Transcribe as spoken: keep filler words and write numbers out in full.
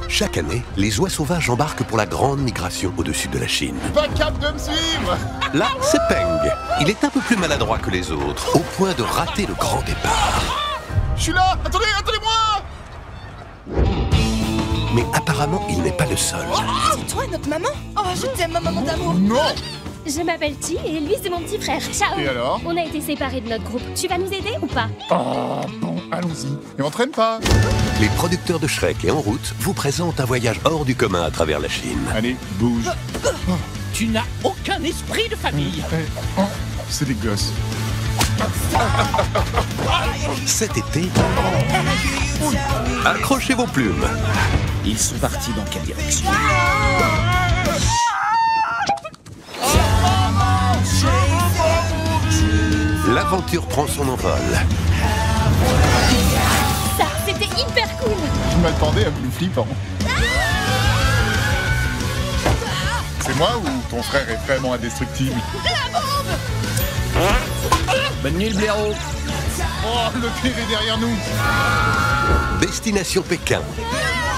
Chaque année, les oies sauvages embarquent pour la grande migration au-dessus de la Chine. Pas capable de me suivre. Là, c'est Peng. Il est un peu plus maladroit que les autres, au point de rater le grand départ. Je suis là. Attendez, attendez-moi. Mais apparemment, il n'est pas le seul. C'est toi, notre maman? Oh, je t'aime, ma maman d'amour. Non. Je m'appelle Ti et lui c'est mon petit frère. Ciao. Et alors? On a été séparés de notre groupe. Tu vas nous aider ou pas? Oh, bon, allons-y. Et on traîne pas. Les producteurs de Shrek et En route vous présentent un voyage hors du commun à travers la Chine. Allez, bouge. Tu n'as aucun esprit de famille. Eh, oh, c'est des gosses. Cet été, accrochez vos plumes. Ils sont partis dans quelle direction? L'aventure prend son envol. Ça, c'était hyper cool. Je m'attendais à plus flippant. C'est moi ou ton frère est vraiment indestructible? Bonne nuit, le blaireau. Oh, le pire est derrière nous. Destination Pékin.